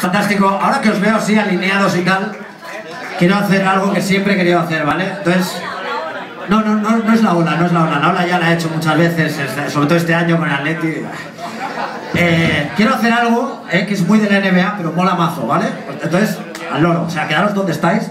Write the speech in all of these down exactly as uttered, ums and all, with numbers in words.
Fantástico. Ahora que os veo así alineados y tal, quiero hacer algo que siempre he querido hacer, ¿vale? Entonces, no, no, no, no es la ola, no es la ola. La ola ya la he hecho muchas veces, sobre todo este año con el Atleti. Eh, quiero hacer algo eh, que es muy de la N B A, pero mola mazo, ¿vale? Entonces, al loro, o sea, quedaros donde estáis.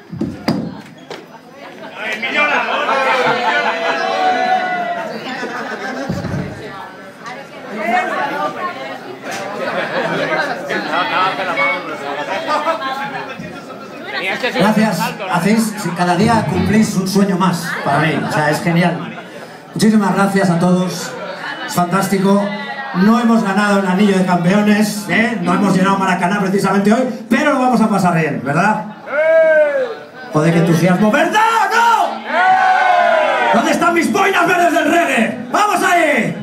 Gracias, hacéis, cada día cumplís un sueño más para mí, o sea, es genial. Muchísimas gracias a todos, es fantástico. No hemos ganado el anillo de campeones, ¿eh? No hemos llenado Maracaná precisamente hoy, pero lo vamos a pasar bien, ¿verdad? Joder, qué entusiasmo, ¿verdad o no? ¿Dónde están mis boinas verdes del reggae? ¡Vamos ahí!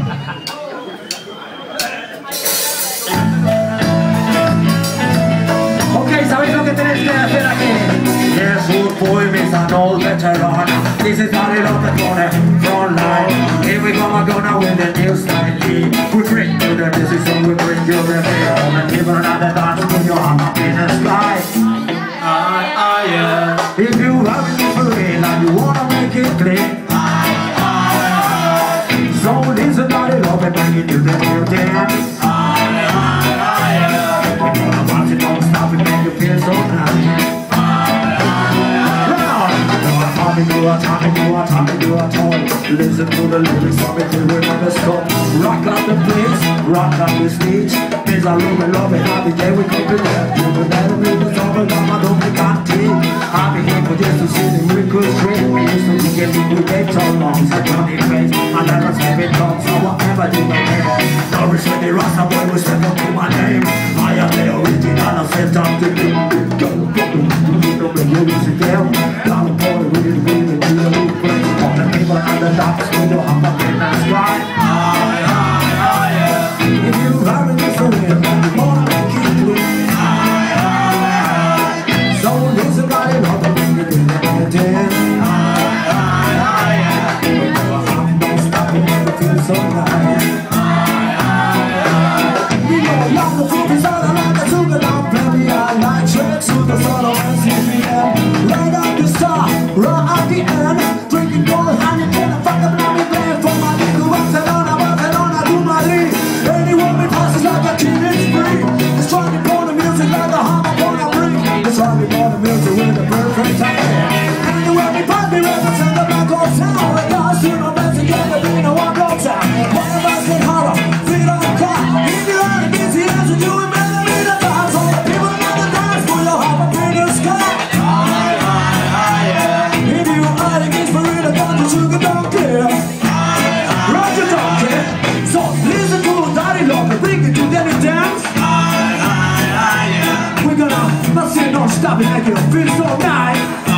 Ok, ¿sabéis lo que tenéis que hacer aquí? Yes, good boy, Mister Old Veteran. This is how they love it on the front line. Here we come, I'm gonna win the new style. We bring you the music, so we bring you the film. And even another dance, put your arm up in the sky. I, I, yeah. If you have it for real and you wanna make it clear, I, I, I. So listen how they love it when you do the new dance. I, I, I, yeah. We're gonna watch it, don't stop it, make you feel so nice. Tommy do a Tommy do a Tommy do a toy. Listen to the lyrics of it till we never stop. Rock out the place, rock out the stage. There's a love and love and happy day we come to that. You will never be the trouble that my don't be can't take. I'll be here for just to see the wrinkles straight. We used to be getting we get so long, so Johnny face. I never say it wrong, so whatever do my name. No respect the Rasta boy will step up to my name. I am the original, I said time to do. Go, go, go, go, go, go, music down. Down the border with it. And the doctors with your hump up in the sky. Aye, aye, aye, yeah. If you haven't just for real, you wanna make it through. Aye, aye, aye. So listen, buddy, love it when you do the dance. Aye, aye, aye, yeah. When you're hot, don't stop, it never feels so nice. Aye, aye, aye. You know, love the food is all around the sugar, don't baby, I like tricks with the solo and C P M. Right up the star, right at the end. Drinking gold, honey, can I fuck up now? We playing for my nigga, Barcelona, Barcelona, to Madrid. Any woman passes like a teenage spree. It's trying to pour the music like a hammer on a brick. It's trying to pour the music with the perfect time. Anywhere we pass, we represent the black old town. With us, you know, dancing, get the beat, no one goes out. One of us in horror, feet on the car. If you are the busy as you do, it better be the dance. All the people in the dance, put your heart up in the sky. Aye, aye, aye, yeah. If you are the kids for real, the sugar don't care. Roger don't care. So listen to Daddy Love, bring it to the dance. We're gonna not say don't stop it, make it feel so nice.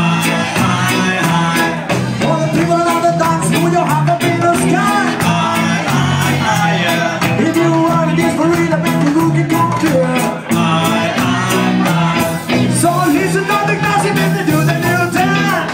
All the people on the dance, put your heart up in the sky. If you are this for real, make the looking don't care. So listen to the classic, make it do the new dance.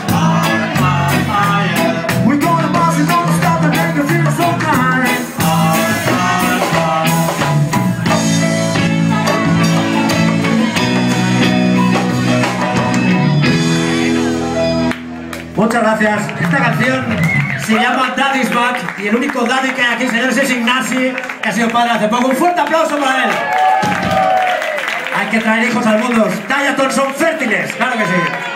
Muchas gracias. Esta canción se llama Daddy's Back y el único daddy que hay aquí, señores, es Ignasi, que ha sido padre hace poco. Un fuerte aplauso para él. Hay que traer hijos al mundo. Diaton son fértiles, claro que sí.